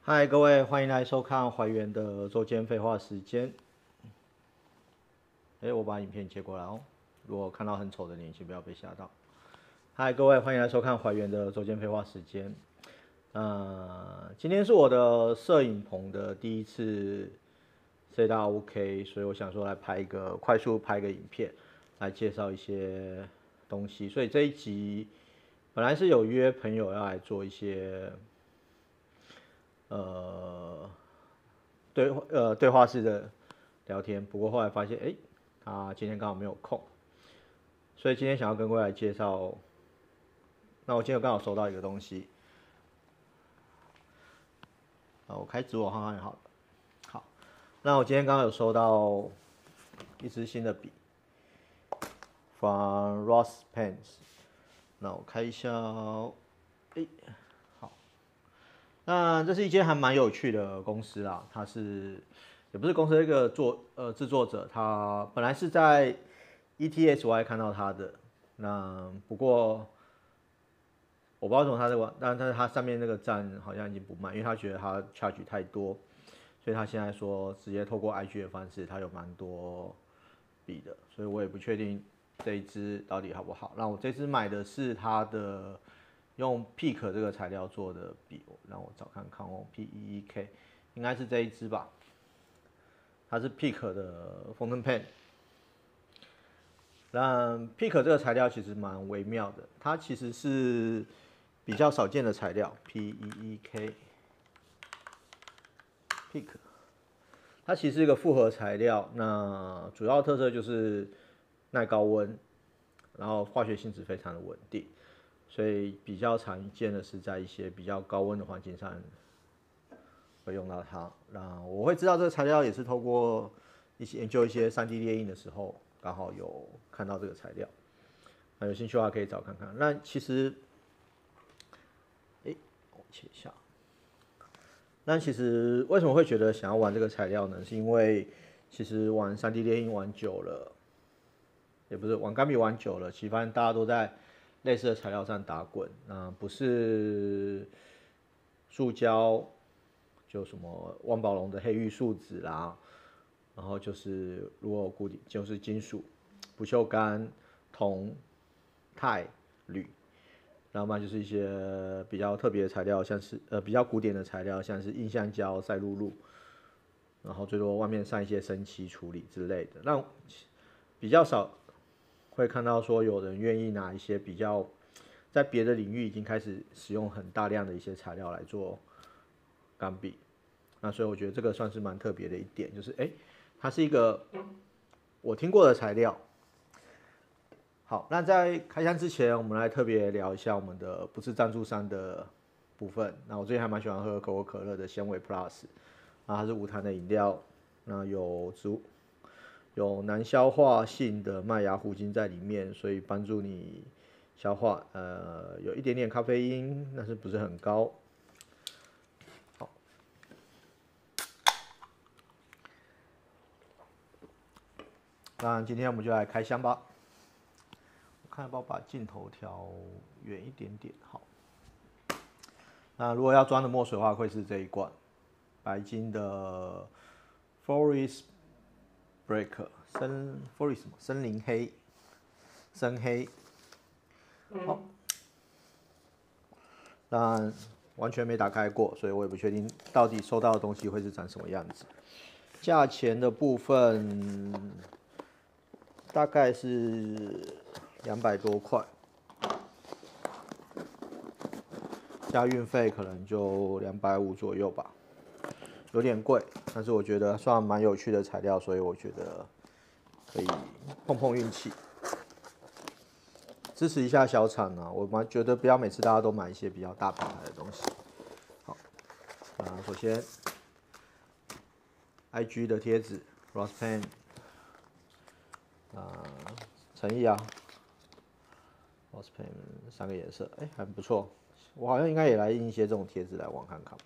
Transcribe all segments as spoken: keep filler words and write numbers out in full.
嗨，各位，欢迎来收看怀源的周间废话时间。哎，我把影片接过来哦。如果看到很丑的脸，请不要被吓到。嗨，各位，欢迎来收看怀源的周间废话时间。呃，今天是我的摄影棚的第一次 set up OK， 所以我想说来拍一个快速拍一个影片，来介绍一些东西。所以这一集本来是有约朋友要来做一些。呃，对呃对话式的聊天，不过后来发现，哎，他今天刚好没有空，所以今天想要跟各位来介绍。那我今天刚好收到一个东西，啊，我开直我看看就好了。好，那我今天刚刚有收到一支新的笔 ，from Ross Pens。那我开一下哦，哎。那这是一间还蛮有趣的公司啦，它是也不是公司的一个作呃制作者，他本来是在 E T S Y 看到他的，那不过我不知道为什么他这个，但但是他上面那个站好像已经不卖，因为他觉得他 charge 太多，所以他现在说直接透过 I G 的方式，他有蛮多笔的，所以我也不确定这一支到底好不好。那我这支买的是他的。用 Peak 这个材料做的笔，让我找看看哦 ，P E E K， 应该是这一支吧。它是 Peak 的 Fountain Pen。那 Peak 这个材料其实蛮微妙的，它其实是比较少见的材料 ，P E E K。Peak， 它其实是一个复合材料，那主要特色就是耐高温，然后化学性质非常的稳定。所以比较常见的是在一些比较高温的环境上会用到它。那我会知道这个材料也是透过一些研究一些 三 D 列印的时候，刚好有看到这个材料。那有兴趣的话可以找看看。那其实，哎，我切一下。那其实为什么会觉得想要玩这个材料呢？是因为其实玩 三 D 列印玩久了，也不是玩钢笔玩久了，其实发现大家都在类似的材料上打滚，那不是塑胶，就什么万宝龙的黑玉树脂啦，然后就是如果固定就是金属，不锈钢、铜、钛、铝，然后嘛就是一些比较特别的材料，像是呃比较古典的材料，像是硬橡胶、赛璐璐，然后最多外面上一些生漆处理之类的，那比较少。会看到说有人愿意拿一些比较在别的领域已经开始使用很大量的一些材料来做钢笔，那所以我觉得这个算是蛮特别的一点，就是哎，它是一个我听过的材料。好，那在开箱之前，我们来特别聊一下我们的不是赞助商的部分。那我最近还蛮喜欢喝可口可乐的纤维 Plus， 那它是无糖的饮料，那有植物。有难消化性的麦芽糊精在里面，所以帮助你消化。呃，有一点点咖啡因，但是不是很高。好，那今天我们就来开箱吧。我看要不要把镜头调远一点点。好，那如果要装的墨水的话，会是这一罐白金的 Forest Break 森 Forest 什么森林黑深黑。好，那完全没打开过，所以我也不确定到底收到的东西会是长什么样子。价钱的部分大概是两百多块，加运费可能就两百五左右吧，有点贵，但是我觉得算蛮有趣的材料，所以我觉得可以碰碰运气。支持一下小厂啊！我蛮觉得不要每次大家都买一些比较大品牌的东西。好，啊，首先 I G 的贴纸 Ross Pen， 啊，诚意啊 ，Ross Pen 三个颜色，哎、欸，还不错。我好像应该也来印一些这种贴纸来玩看看吧。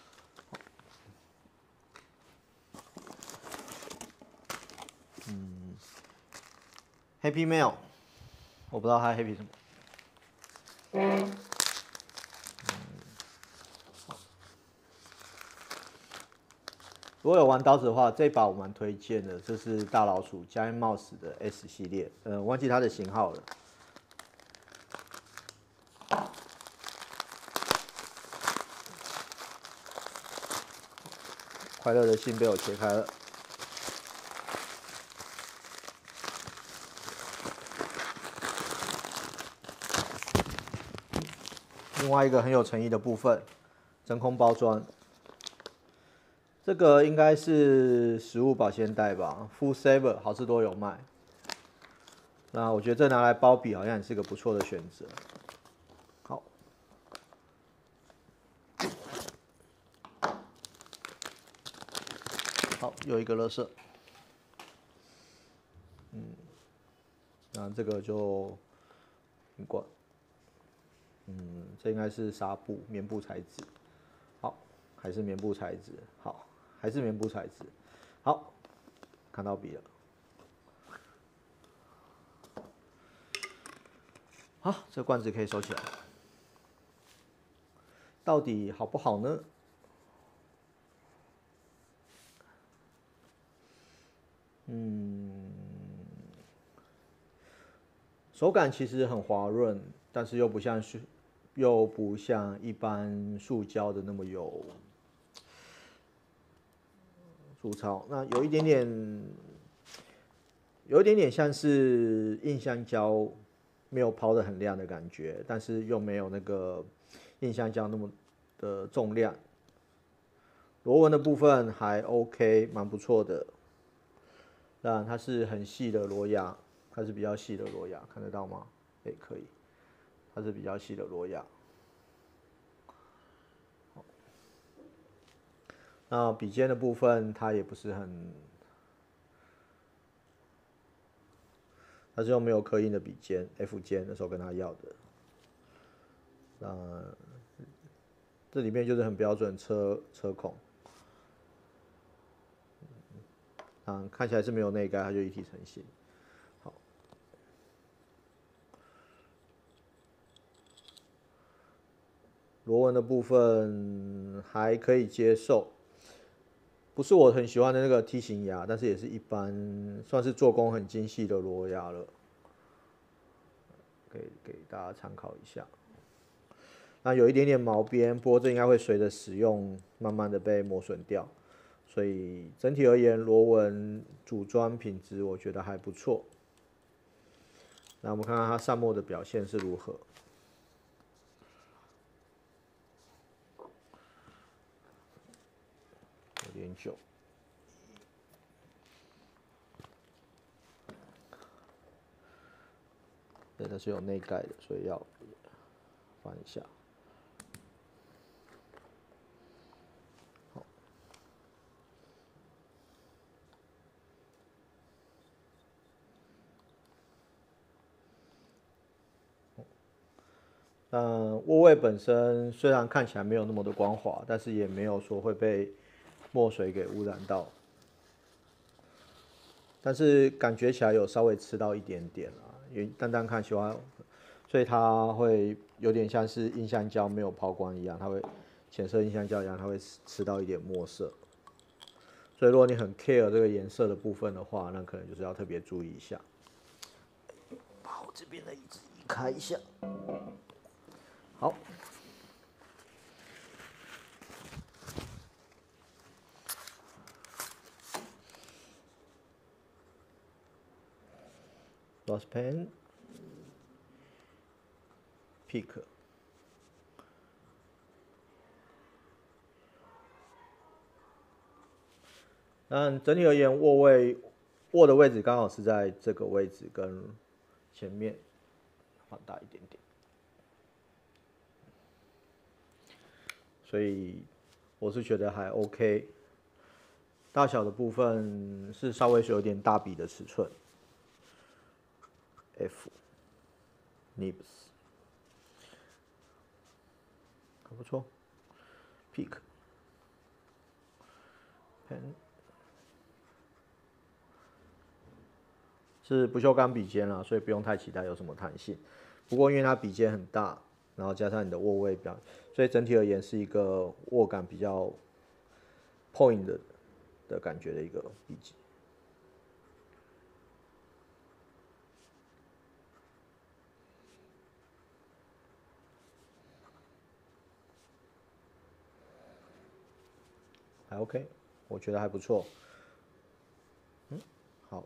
嗯 ，Happy Mail， 我不知道它 Happy 什么。嗯， 如果有玩刀子的话，这把我蛮推荐的，这是大老鼠 Giant Mouse 的 S 系列，呃，忘记它的型号了。快乐的心被我切开了。另外一个很有诚意的部分，真空包装。这个应该是食物保鲜袋吧 ，Food Saver 好事多有卖。那我觉得这拿来包笔好像也是个不错的选择。好，好，有一个垃圾。嗯，那这个就很怪。嗯，这应该是纱布、棉布材质。好，还是棉布材质。好，还是棉布材质。好，看到笔了。好，这罐子可以收起来。到底好不好呢？嗯，手感其实很滑润，但是又不像是又不像一般塑胶的那么有粗糙。那有一点点，有一点点像是硬橡胶没有抛的很亮的感觉，但是又没有那个硬橡胶那么的重量。螺纹的部分还 OK， 蛮不错的。当然它是很细的螺牙，它是比较细的螺牙，看得到吗？哎，可以，它是比较细的螺牙。那笔尖的部分它也不是很，它是用没有刻印的笔尖 F 尖，那时候跟他要的。那这里面就是很标准车车孔。嗯，看起来是没有内盖，它就一体成型。好，螺纹的部分还可以接受，不是我很喜欢的那个梯形牙，但是也是一般，算是做工很精细的螺牙了，可以给大家参考一下。那有一点点毛边，不过这应该会随着使用慢慢的被磨损掉。所以整体而言，螺纹组装品质我觉得还不错。那我们看看它上墨的表现是如何。有点久。对，它是有内盖的，所以要翻一下。嗯，握位本身虽然看起来没有那么的光滑，但是也没有说会被墨水给污染到，但是感觉起来有稍微吃到一点点啦，因为单单看喜欢，所以它会有点像是硬橡胶没有抛光一样，它会浅色硬橡胶一样，它会吃到一点墨色。所以如果你很 care 这个颜色的部分的话，那可能就是要特别注意一下。把我这边的椅子移开一下。好，Lost pen, pick。但整体而言，握位握的位置刚好是在这个位置跟前面，放大一点点。所以我是觉得还 OK， 大小的部分是稍微是有点大笔的尺寸 ，F Nibs 还不错 ，Peak Pen 是不锈钢笔尖啦，所以不用太期待有什么弹性。不过因为它笔尖很大，然后加上你的握位表，所以整体而言是一个握感比较 point 的的感觉的一个笔记。还 OK， 我觉得还不错。嗯，好。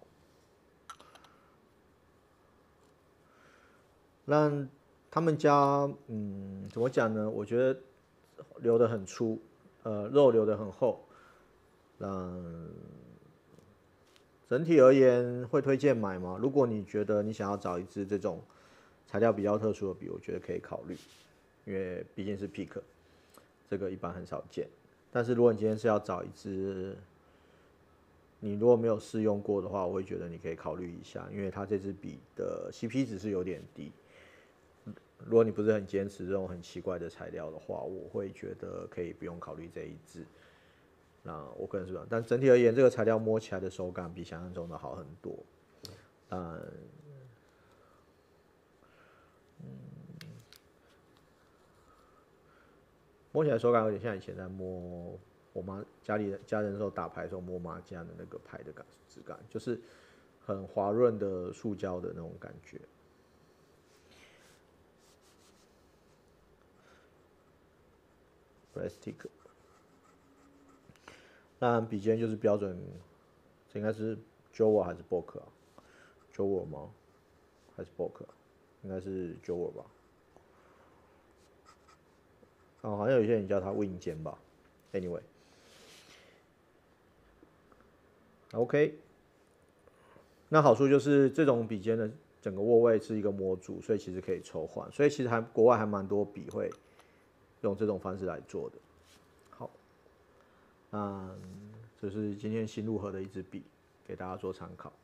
那他们家，嗯，怎么讲呢？我觉得留得很粗，呃，肉留得很厚。那整体而言，会推荐买吗？如果你觉得你想要找一支这种材料比较特殊的笔，我觉得可以考虑，因为毕竟是 Pick， 这个一般很少见。但是如果你今天是要找一支，你如果没有试用过的话，我会觉得你可以考虑一下，因为它这支笔的 C P 值是有点低。如果你不是很坚持这种很奇怪的材料的话，我会觉得可以不用考虑这一支。那我个人是这样，但整体而言，这个材料摸起来的手感比想象中的好很多。嗯，摸起来手感有点像以前在摸我妈家里家人的时候打牌的时候摸麻将的那个牌的感质感，就是很滑润的塑胶的那种感觉。Plastic， 那笔尖就是标准，这应该是 Jowa 还是 Bock 啊 ？Jowa 吗？还是 Bock？ 应该是 Jowa 吧。哦，好像有些人叫它 Win 尖吧。Anyway，OK， 那好处就是这种笔尖的整个握位是一个模组，所以其实可以抽换，所以其实还国外还蛮多笔会用这种方式来做的。好，那这是今天新入盒的一支笔，给大家做参考。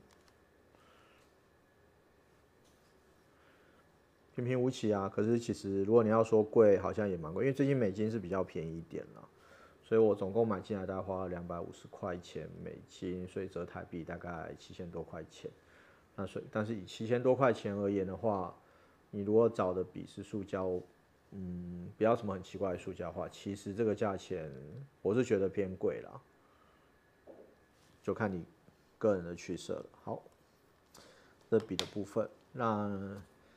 平平无奇啊，可是其实如果你要说贵，好像也蛮贵，因为最近美金是比较便宜一点啦，所以我总共买进来大概花了两百五十块钱美金，所以折台币大概七千多块钱。那所以，但是以七千多块钱而言的话，你如果找的笔是塑胶，嗯，不要什么很奇怪的塑胶的话，其实这个价钱我是觉得偏贵啦，就看你个人的取舍了。好，这笔的部分，那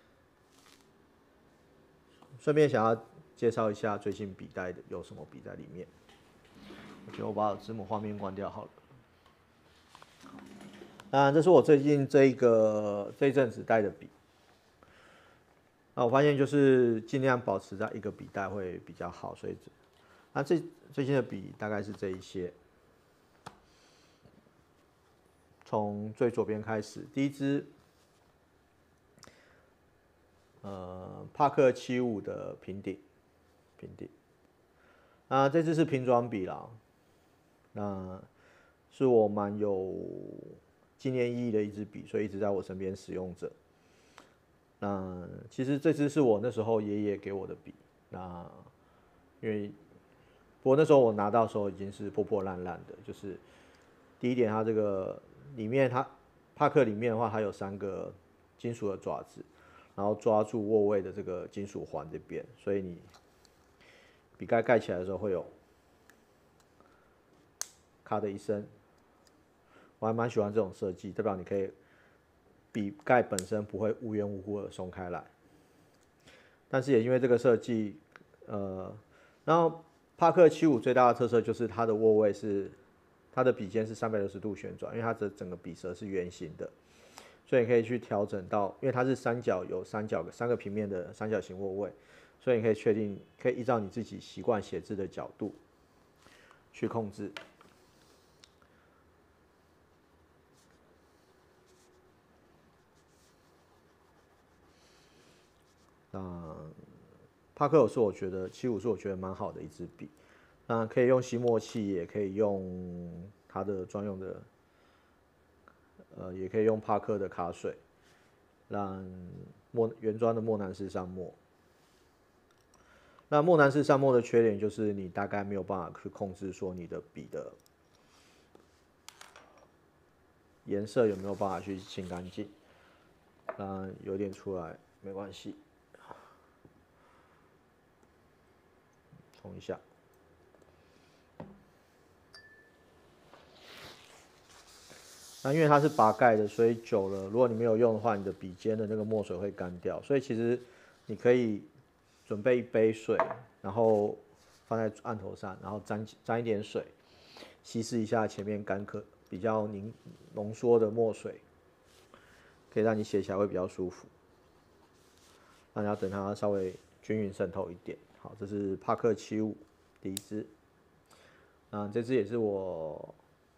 顺便想要介绍一下最近笔袋的有什么笔在里面。我觉得我把字母画面关掉好了。那这是我最近这一个这一阵子带的笔。那我发现就是尽量保持在一个笔袋会比较好，所以那这最近的笔大概是这一些。从最左边开始，第一支，呃，帕克七五的平底，平底。那这支是瓶装笔啦，那是我蛮有纪念意义的一支笔，所以一直在我身边使用着。那其实这支是我那时候爷爷给我的笔，那因为不过那时候我拿到的时候已经是破破烂烂的，就是第一点，它这个里面它帕克里面的话，它有三个金属的爪子，然后抓住握位的这个金属环这边，所以你笔盖盖起来的时候会有咔的一声。我还蛮喜欢这种设计，代表你可以笔盖本身不会无缘无故的松开来。但是也因为这个设计，呃，然后帕克七五最大的特色就是它的握位是它的笔尖是三百六十度旋转，因为它的整个笔舌是圆形的，所以你可以去调整到，因为它是三角有三角三个平面的三角形握位，所以你可以确定可以依照你自己习惯写字的角度去控制。那帕克是我觉得七五是我觉得蛮好的一支笔，那可以用吸墨器，也可以用它的专用的，呃，也可以用帕克的卡水，让墨原装的墨南式上墨。那墨南式上墨的缺点就是你大概没有办法去控制说你的笔的颜色有没有办法去清干净，那有点出来没关系。冲一下。 那因为它是拔盖的，所以久了，如果你没有用的话，你的笔尖的那个墨水会干掉。所以其实你可以准备一杯水，然后放在案头上，然后沾沾一点水，稀释一下前面干咳比较凝浓缩的墨水，可以让你写起来会比较舒服。那你要等它稍微均匀渗透一点。好，这是帕克七五第一支。嗯，这支也是我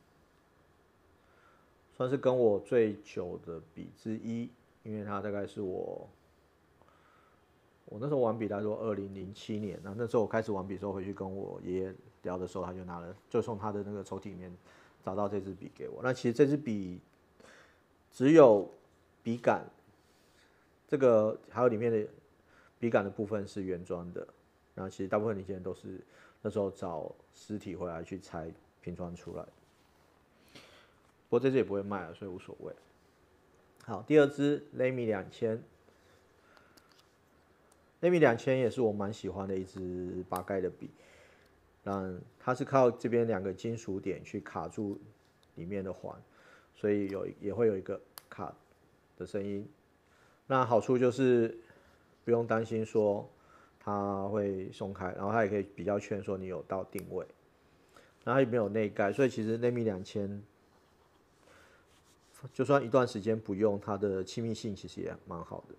算是跟我最久的笔之一，因为它大概是我我那时候玩笔，他说二零零七年，然后那时候我开始玩笔的时候，回去跟我爷爷聊的时候，他就拿了，就从他的那个抽屉里面找到这支笔给我。那其实这支笔只有笔杆，这个还有里面的笔杆的部分是原装的，那其实大部分零件都是那时候找实体回来去拆拼装出来的。不过这支也不会卖了，所以无所谓。好，第二支 Lamy 两千。Lamy 两千也是我蛮喜欢的一支拔盖的笔，嗯，它是靠这边两个金属点去卡住里面的环，所以有也会有一个卡的声音。那好处就是不用担心说它会松开，然后它也可以比较确认说你有到定位。然后它也没有内盖，所以其实 Lamy 两千就算一段时间不用，它的气密性其实也蛮好的。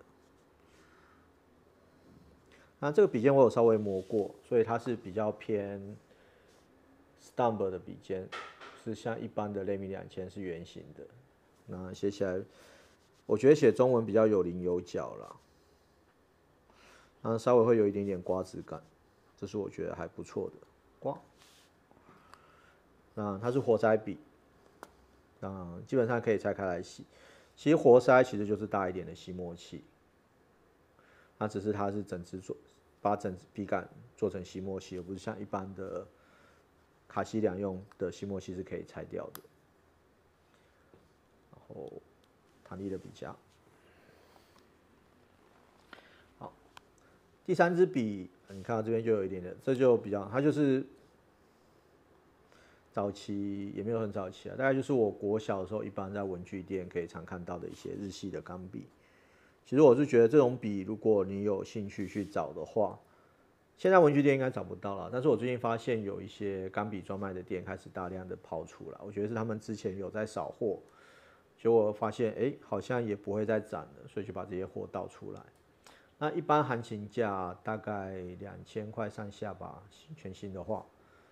那这个笔尖我有稍微磨过，所以它是比较偏 Stumb 的笔尖，是像一般的 Lamy 两千是圆形的。那写起来，我觉得写中文比较有棱有角啦，然后稍微会有一点点刮质感，这是我觉得还不错的刮。那它是活塞笔，那基本上可以拆开来洗。其实活塞其实就是大一点的吸墨器。那只是它是整支做，把整笔杆做成吸墨器，而不是像一般的卡西两用的吸墨器是可以拆掉的。然后弹力的笔夹。好，第三支笔，你看到这边就有一点点，这就比较，它就是早期也没有很早期啊，大概就是我国小的时候，一般在文具店可以常看到的一些日系的钢笔。其实我是觉得这种笔，如果你有兴趣去找的话，现在文具店应该找不到了。但是我最近发现有一些钢笔专卖的店开始大量的抛出了，我觉得是他们之前有在扫货，结果发现哎、欸、好像也不会再展了，所以就把这些货倒出来。那一般行情价大概两千块上下吧，全新的话，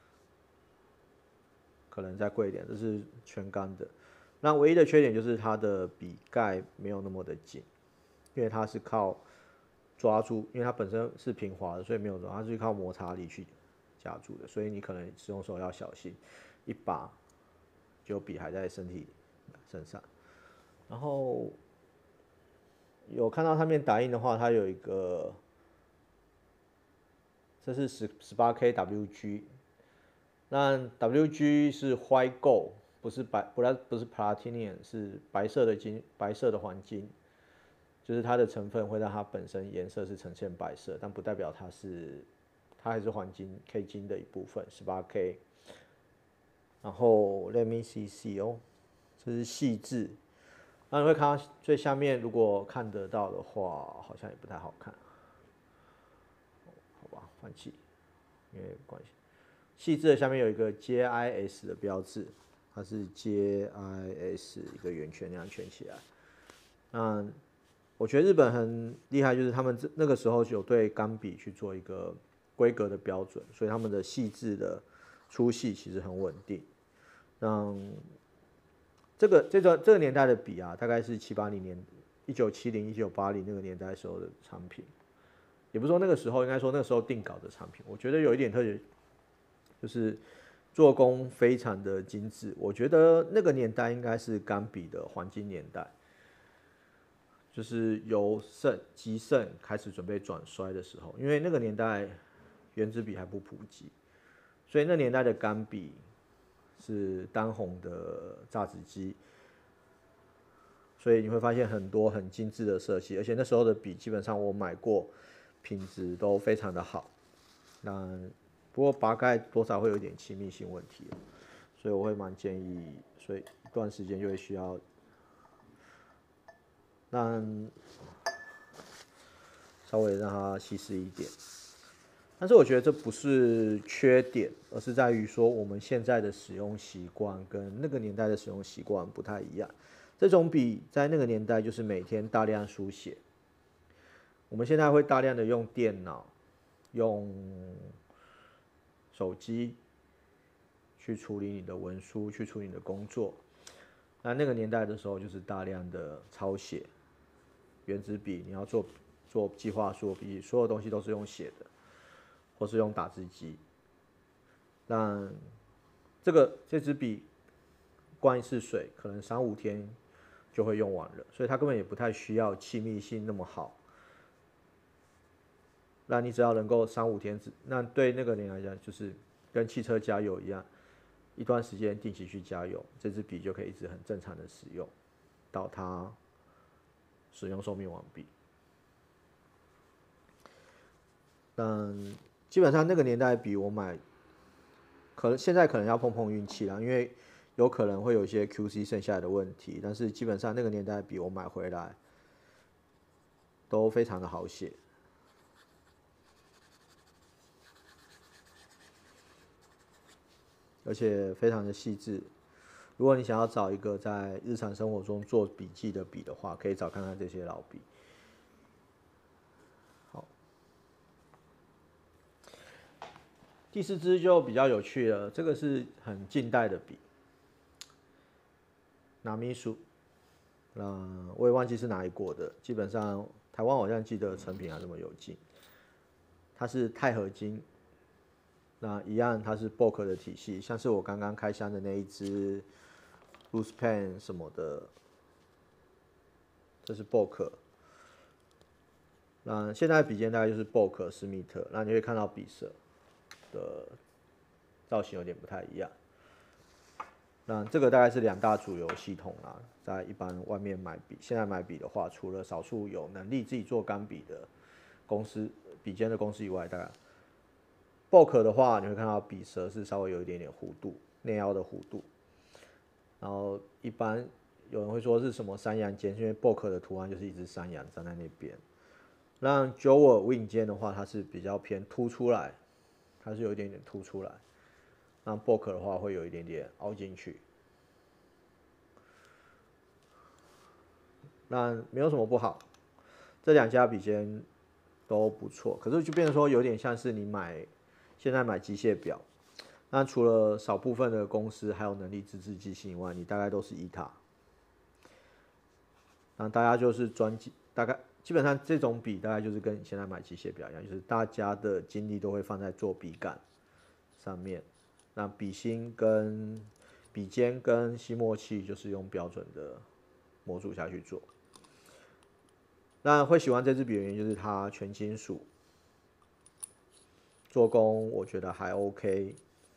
可能再贵一点，这是全钢的。那唯一的缺点就是它的笔盖没有那么的紧。因为它是靠抓住，因为它本身是平滑的，所以没有抓，它是靠摩擦力去夹住的，所以你可能使用的时候要小心，一把就笔还在身体身上。然后有看到上面打印的话，它有一个，这是十十八 K W G， 那 W G 是 White Gold， 不是白，不然不是 Platinum， 是白色的金，白色的黄金。就是它的成分会让它本身颜色是呈现白色，但不代表它是，它还是黄金 K 金的一部分，十八 K。然后 Let me see see 哦，这是细致。那你会看到最下面，如果看得到的话，好像也不太好看。好吧，放弃，因为关系。细致的下面有一个 J I S 的标志，它是 J I S 一个圆圈那样圈起来。那我觉得日本很厉害，就是他们那个时候有对钢笔去做一个规格的标准，所以他们的细致的粗细其实很稳定。让这个这个这个年代的笔啊，大概是七八零年，一九七零、一九八零那个年代时候的产品，也不是说那个时候，应该说那个时候定稿的产品。我觉得有一点特别，就是做工非常的精致。我觉得那个年代应该是钢笔的黄金年代。就是由盛极盛开始准备转衰的时候，因为那个年代原子笔还不普及，所以那年代的钢笔是当红的榨汁机，所以你会发现很多很精致的色系，而且那时候的笔基本上我买过，品质都非常的好。那不过拔盖多少会有一点气密性问题，所以我会蛮建议，所以一段时间就会需要让稍微让它稀释一点。但是我觉得这不是缺点，而是在于说我们现在的使用习惯跟那个年代的使用习惯不太一样。这种笔在那个年代就是每天大量书写，我们现在会大量的用电脑、用手机去处理你的文书，去处理你的工作。那那个年代的时候就是大量的抄写，原子笔你要做做计划书、笔，所有东西都是用写的。或是用打字机，那这个这支笔灌一次水，可能三五天就会用完了，所以它根本也不太需要气密性那么好。那你只要能够三五天，那对那个人来讲，就是跟汽车加油一样，一段时间定期去加油，这支笔就可以一直很正常的使用，到它使用寿命完毕。但基本上那个年代的笔我买，可能现在可能要碰碰运气啦，因为有可能会有一些 Q C 剩下来的问题。但是基本上那个年代的笔我买回来都非常的好写，而且非常的细致。如果你想要找一个在日常生活中做笔记的笔的话，可以找看看这些老笔。第四支就比较有趣了，这个是很近代的笔，拿米苏，那我也忘记是哪一国的，基本上台湾好像记得成品还这么有劲。它是钛合金，那一样它是 B O K 的体系，像是我刚刚开箱的那一支 Loose Pen 什么的，这是 B O K。那现在笔尖大概就是 B O K、施密特，那你会看到笔色的造型有点不太一样。那这个大概是两大主流系统啦，在一般外面买笔，现在买笔的话，除了少数有能力自己做钢笔的公司、笔尖的公司以外，大概 B O K 的话，你会看到笔舌是稍微有一点点弧度，内凹的弧度。然后一般有人会说是什么山羊尖，因为 B O K 的图案就是一只山羊站在那边。那 Joel Wing 尖的话，它是比较偏凸出来，它是有一点点凸出来。那 B O K 的话会有一点点凹进去，那没有什么不好，这两家笔尖都不错。可是就变成说有点像是你买现在买机械表，那除了少部分的公司还有能力自制机芯以外，你大概都是伊塔。那大家就是专精，大概基本上这种笔大概就是跟你现在买机械表一样，就是大家的精力都会放在做笔杆上面。那笔芯跟笔尖跟吸墨器就是用标准的模组下去做。那会喜欢这支笔的原因就是它全金属，做工我觉得还 OK，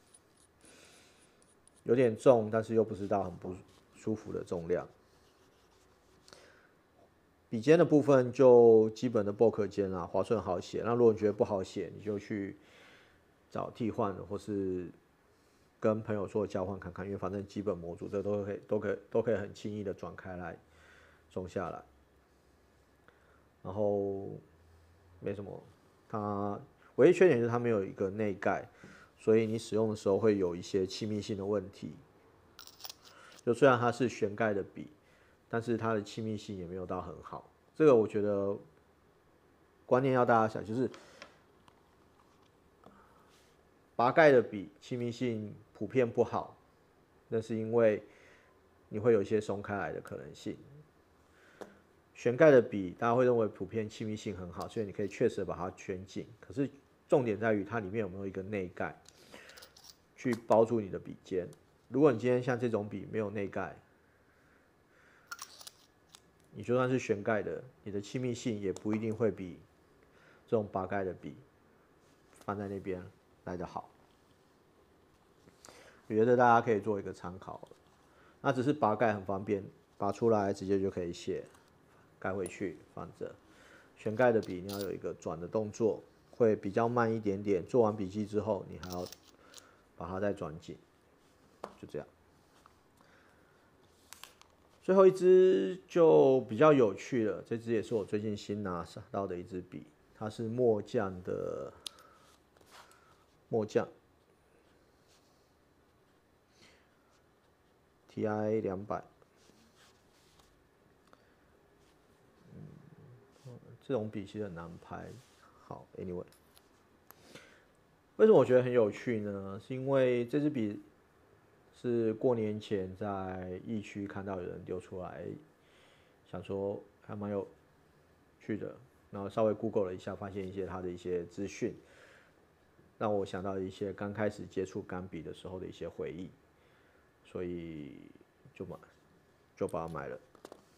有点重，但是又不是到很不舒服的重量。笔尖的部分就基本的 B O K 尖啦，滑顺好写。那如果你觉得不好写，你就去找替换的，或是跟朋友做交换看看，因为反正基本模组这都可以都可以都可以很轻易的转开来种下来，然后没什么，它唯一缺点就是它没有一个内盖，所以你使用的时候会有一些气密性的问题。就虽然它是旋盖的笔，但是它的气密性也没有到很好。这个我觉得观念要大家想，就是拔盖的笔气密性普遍不好，那是因为你会有一些松开来的可能性。旋盖的笔大家会认为普遍气密性很好，所以你可以确实把它圈紧。可是重点在于它里面有没有一个内盖去包住你的笔尖。如果你今天像这种笔没有内盖，你就算是旋盖的，你的气密性也不一定会比这种拔盖的笔放在那边来得好。我觉得大家可以做一个参考。那只是拔盖很方便，拔出来直接就可以写，盖回去放着。旋盖的笔你要有一个转的动作，会比较慢一点点。做完笔记之后，你还要把它再转紧，就这样。 最后一支就比较有趣了，这支也是我最近新拿到的一支笔，它是墨匠的墨匠 T I 两百，这种笔其实很难拍。好 ，Anyway， 为什么我觉得很有趣呢？是因为这支笔是过年前在疫区看到有人丢出来，想说还蛮有趣的，然后稍微 Google 了一下，发现一些它的一些资讯，让我想到一些刚开始接触钢笔的时候的一些回忆，所以就买，就把它买了。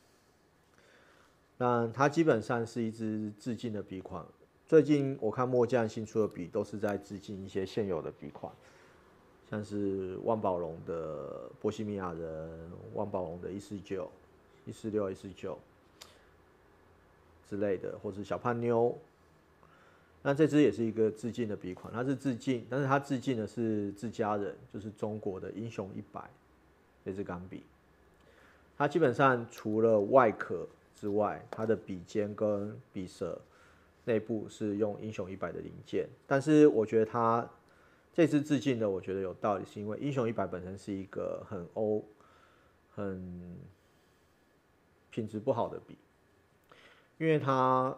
那它基本上是一支致敬的笔款。最近我看墨匠新出的笔都是在致敬一些现有的笔款，像是万宝龙的波西米亚人、万宝龙的一四九、一四六、一四九之类的，或是小胖妞。那这支也是一个致敬的笔款，它是致敬，但是它致敬的是自家人，就是中国的英雄一百这支钢笔。它基本上除了外壳之外，它的笔尖跟笔舌内部是用英雄一百的零件，但是我觉得它这支致敬的，我觉得有道理，是因为英雄一百本身是一个很欧、很品质不好的笔，因为它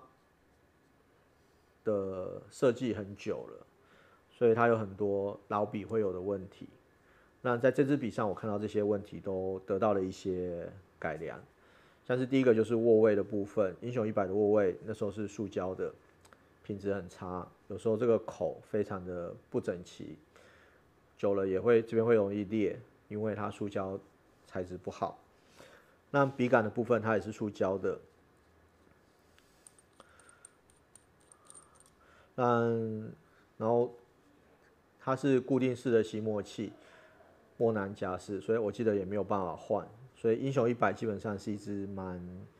的设计很久了，所以它有很多老笔会有的问题。那在这支笔上，我看到这些问题都得到了一些改良，像是第一个就是握位的部分，英雄一百的握位那时候是塑胶的，品质很差，有时候这个口非常的不整齐，久了也会这边会容易裂，因为它塑胶材质不好。那笔杆的部分它也是塑胶的，嗯，然后它是固定式的吸墨器，莫南夹式，所以我记得也没有办法换，所以英雄一百基本上是一支蛮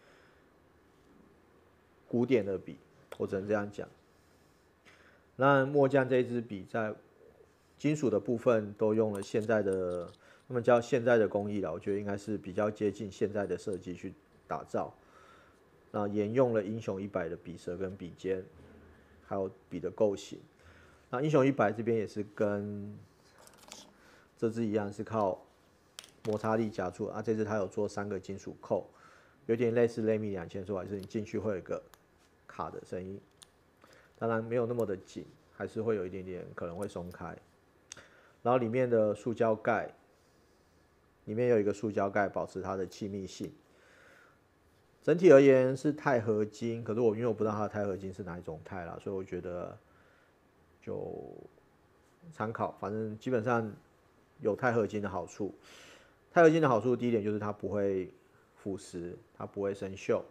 古典的笔，我只能这样讲。那墨匠这一支笔在金属的部分都用了现在的，他们叫现在的工艺了，我觉得应该是比较接近现在的设计去打造。那沿用了英雄一百的笔舌跟笔尖，还有笔的构型。那英雄一百这边也是跟这支一样，是靠摩擦力夹住啊。这支它有做三个金属扣，有点类似雷米两千说，还是你进去会有一个卡的声音。当然没有那么的紧，还是会有一点点可能会松开。然后里面的塑胶盖，里面有一个塑胶盖保持它的气密性。整体而言是钛合金，可是我因为我不知道它的钛合金是哪一种钛啦，所以我觉得就参考，反正基本上有钛合金的好处。钛合金的好处第一点就是它不会腐蚀，它不会生锈。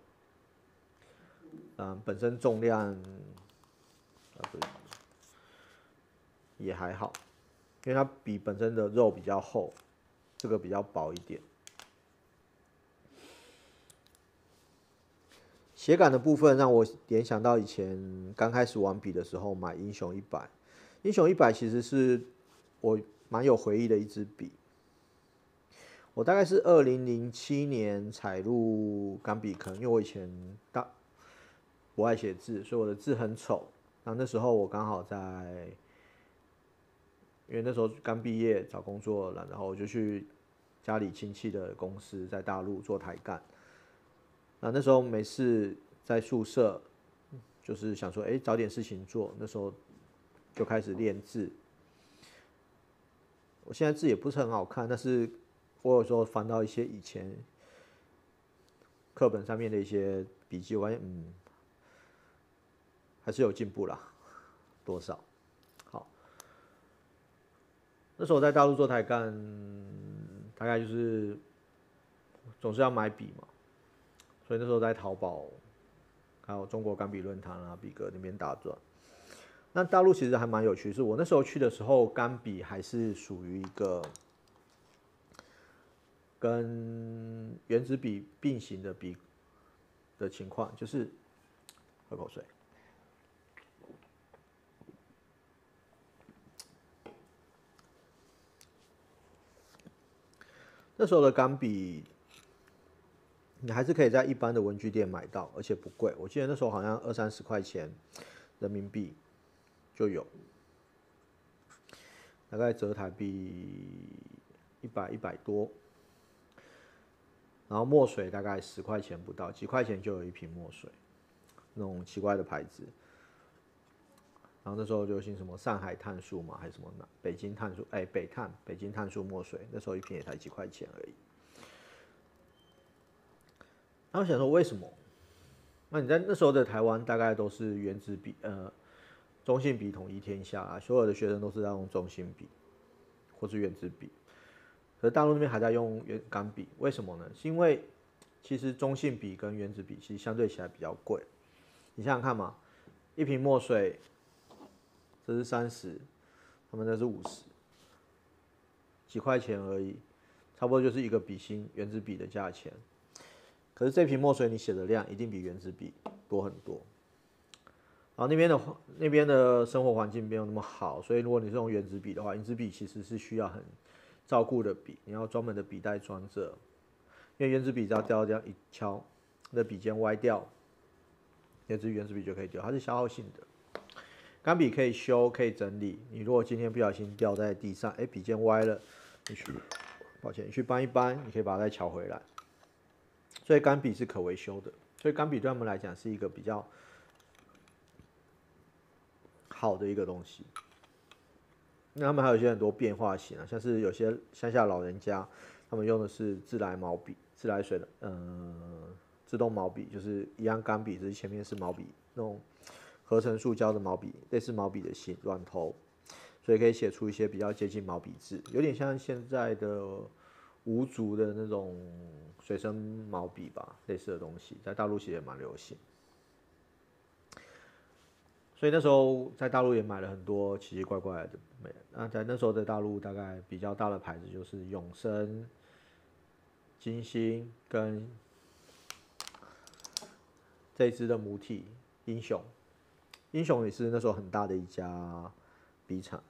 嗯，本身重量也还好，因为它笔本身的肉比较厚，这个比较薄一点。写感的部分让我联想到以前刚开始玩笔的时候买英雄一百，英雄一百其实是我蛮有回忆的一支笔。我大概是二零零七年踩入钢笔坑，因为我以前大不爱写字，所以我的字很丑。然后那时候我刚好在，因为那时候刚毕业找工作了，然后我就去家里亲戚的公司在大陆做台干。那那时候没事在宿舍，就是想说，哎、欸，找点事情做。那时候就开始练字。我现在字也不是很好看，但是我有时候翻到一些以前课本上面的一些笔记，我发现，嗯，还是有进步啦，多少？好，那时候我在大陆做台干，大概就是总是要买笔嘛。所以那时候在淘宝，还有中国钢笔论坛啊、笔哥那边打转。那大陆其实还蛮有趣，是我那时候去的时候，钢笔还是属于一个跟原子笔并行的笔的情况，就是喝口水。那时候的钢笔你还是可以在一般的文具店买到，而且不贵。我记得那时候好像二三十块钱人民币就有，大概折台币一百一百多。然后墨水大概十块钱不到，几块钱就有一瓶墨水，那种奇怪的牌子。然后那时候流行什么上海碳素嘛，还是什么北京碳素，哎，北碳，北京碳素墨水，那时候一瓶也才几块钱而已。然后我想说为什么？那你在那时候的台湾大概都是原子笔，呃，中性笔统一天下啊，所有的学生都是在用中性笔或是原子笔。可是大陆那边还在用原钢笔，为什么呢？是因为其实中性笔跟原子笔其实相对起来比较贵。你想想看嘛，一瓶墨水，这是三十，他们那是五十，几块钱而已，差不多就是一个笔芯原子笔的价钱。可是这瓶墨水你写的量一定比原子笔多很多。然后那边的那边的生活环境没有那么好，所以如果你是用原子笔的话，原子笔其实是需要很照顾的笔，你要专门的笔袋装着，因为原子笔只要掉这样一敲，那笔尖歪掉，那支原子笔就可以丢，它是消耗性的。钢笔可以修，可以整理。你如果今天不小心掉在地上，哎，笔尖歪了，你去，抱歉，你去搬一搬，你可以把它再敲回来。所以钢笔是可维修的，所以钢笔对他们来讲是一个比较好的一个东西。那他们还有一些很多变化型啊，像是有些乡下老人家，他们用的是自来毛笔、自来水的，呃，自动毛笔，就是一样钢笔，只是前面是毛笔那种合成塑胶的毛笔，类似毛笔的形软头，所以可以写出一些比较接近毛笔字，有点像现在的无竹的那种随身毛笔吧，类似的东西，在大陆其实也蛮流行。所以那时候在大陆也买了很多奇奇怪怪的美。那在那时候的大陆，大概比较大的牌子就是永生、金星跟这一支的母体英雄。英雄也是那时候很大的一家笔厂。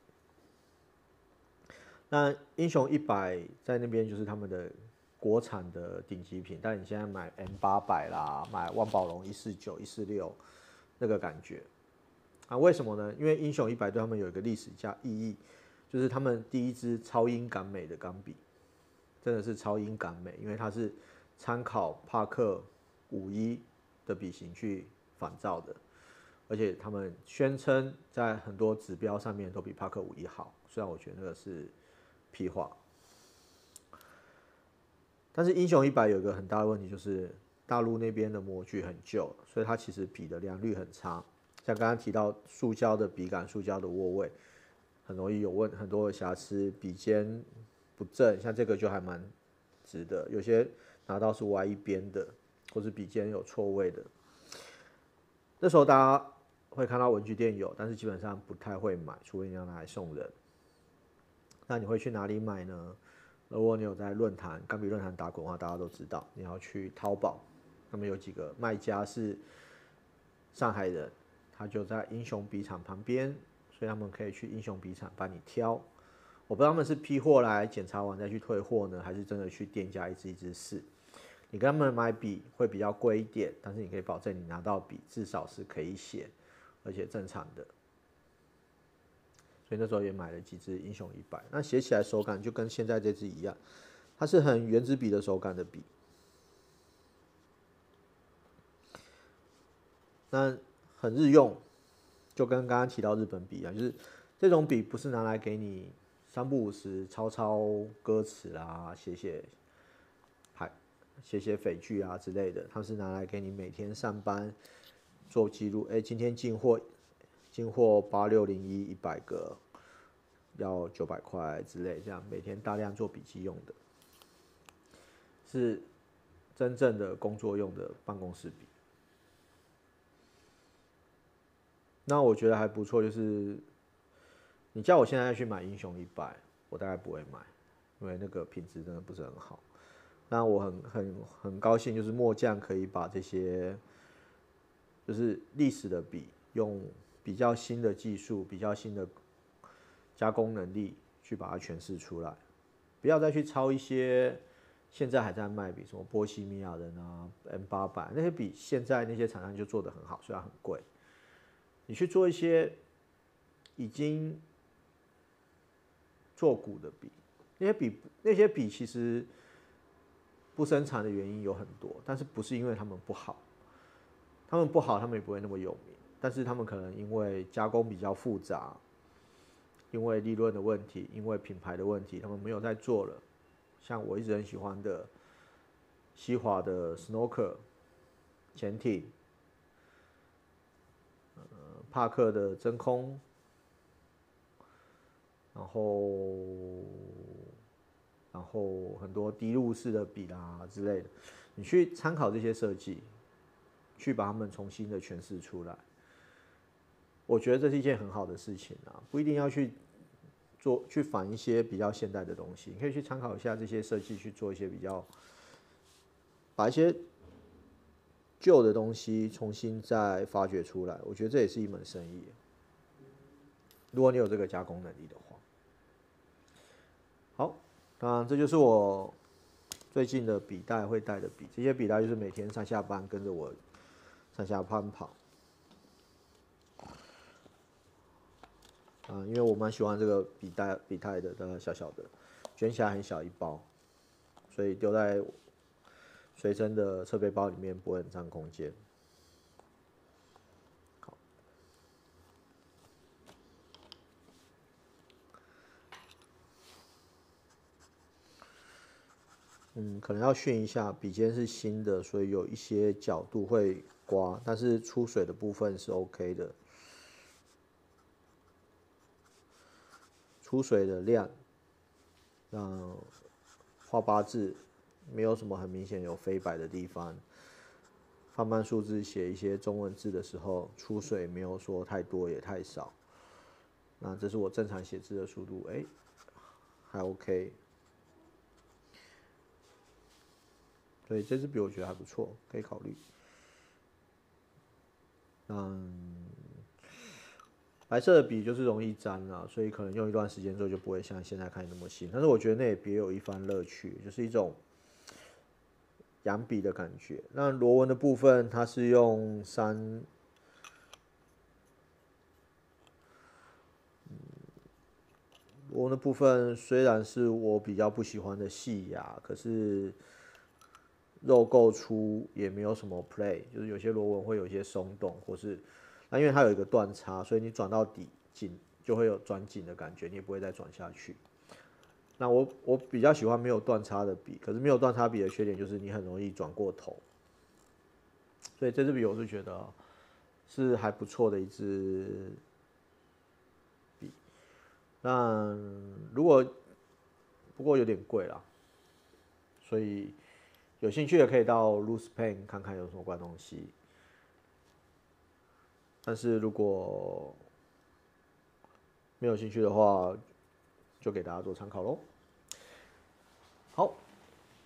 那英雄一百在那边就是他们的国产的顶级品，但你现在买 M 八百啦，买万宝龙一四九、一四六，那个感觉。啊，为什么呢？因为英雄一百对他们有一个历史价意义，就是他们第一支超英赶美的钢笔，真的是超英赶美，因为它是参考帕克五一的笔型去仿造的，而且他们宣称在很多指标上面都比帕克五一好，虽然我觉得那个是屁话。但是英雄一百有一个很大的问题，就是大陆那边的模具很旧，所以它其实笔的良率很差。像刚刚提到塑胶的笔杆、塑胶的握位，很容易有问很多的瑕疵，笔尖不正，像这个就还蛮直的，有些拿到是歪一边的，或是笔尖有错位的。那时候大家会看到文具店有，但是基本上不太会买，除非你要拿来送人。那你会去哪里买呢？如果你有在论坛、钢笔论坛打滚的话，大家都知道，你要去淘宝，他们有几个卖家是上海人。他就在英雄笔厂旁边，所以他们可以去英雄笔厂帮你挑。我不知道他们是批货来检查完再去退货呢，还是真的去店家一支一支试。你跟他们买笔会比较贵一点，但是你可以保证你拿到笔至少是可以写，而且正常的。所以那时候也买了几支英雄一百，那写起来手感就跟现在这支一样，它是很原子笔的手感的笔。那很日用，就跟刚刚提到日本笔一样，就是这种笔不是拿来给你三不五时抄抄歌词啦、写写还写写匪句啊之类的，它是拿来给你每天上班做记录。哎，今天进货进货八六零一一百个，要九百块之类，这样每天大量做笔记用的，是真正的工作用的办公室笔。那我觉得还不错，就是你叫我现在去买英雄一百，我大概不会买，因为那个品质真的不是很好。那我很很很高兴，就是墨匠可以把这些就是历史的笔，用比较新的技术、比较新的加工能力去把它诠释出来，不要再去抄一些现在还在卖笔，什么波西米亚人啊、M 八百那些笔，现在那些厂商就做得很好，虽然很贵。你去做一些已经做古的笔，那些笔那些笔其实不生产的原因有很多，但是不是因为他们不好，他们不好，他们也不会那么有名，但是他们可能因为加工比较复杂，因为利润的问题，因为品牌的问题，他们没有在做了。像我一直很喜欢的西华的 Snorker 潜艇，呃，帕克的真空，然后然后很多滴露式的笔啦之类的，你去参考这些设计，去把它们重新的诠释出来。我觉得这是一件很好的事情啊，不一定要去做去反一些比较现代的东西，你可以去参考一下这些设计，去做一些比较，把一些旧的东西重新再发掘出来。我觉得这也是一门生意，如果你有这个加工能力的话。好，当然这就是我最近的笔袋会带的笔，这些笔袋就是每天上下班跟着我上下班跑。啊，因为我蛮喜欢这个笔袋笔袋的，大概小小的，卷起来很小一包，所以丢在随身的侧背包里面不会很占空间。好，嗯，可能要训一下，笔尖是新的，所以有一些角度会刮，但是出水的部分是 OK 的。出水的量，让画八字没有什么很明显有飞白的地方。放慢数字写一些中文字的时候，出水没有说太多也太少。那这是我正常写字的速度，哎、欸，还 OK。所以这支笔我觉得还不错，可以考虑。嗯。白色的笔就是容易沾啦，所以可能用一段时间之后就不会像现在看那么新。但是我觉得那也别有一番乐趣，就是一种养笔的感觉。那螺纹的部分，它是用三，螺纹的部分虽然是我比较不喜欢的细牙，可是肉够粗，也没有什么 play， 就是有些螺纹会有一些松动，或是那因为它有一个断差，所以你转到底紧就会有转紧的感觉，你也不会再转下去。那我我比较喜欢没有断差的笔，可是没有断差笔的缺点就是你很容易转过头。所以这支笔我是觉得是还不错的一支笔。那如果不过有点贵啦，所以有兴趣的可以到 Loose Pen 看看有什么怪东西。但是如果没有兴趣的话，就给大家做参考喽。好，耶、yeah ，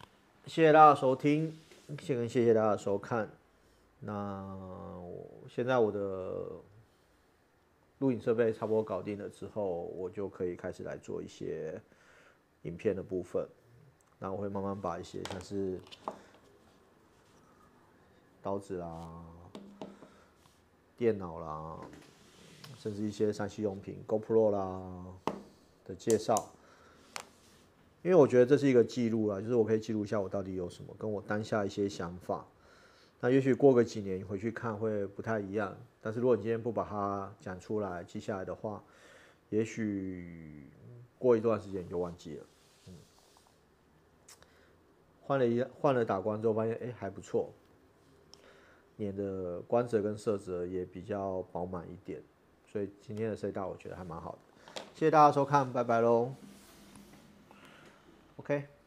谢谢大家收听，先谢谢大家收看。那现在我的录影设备差不多搞定了之后，我就可以开始来做一些影片的部分。那我会慢慢把一些像是刀子啦、电脑啦，甚至一些三 C 用品 ，GoPro 啦的介绍，因为我觉得这是一个记录啦，就是我可以记录一下我到底有什么，跟我当下一些想法。那也许过个几年你回去看会不太一样，但是如果你今天不把它讲出来、记下来的话，也许过一段时间你就忘记了。嗯，换了一换了打光之后，发现哎、欸、还不错，粘的光泽跟色泽也比较饱满一点，所以今天的C大我觉得还蛮好的。谢谢大家收看，拜拜喽。OK。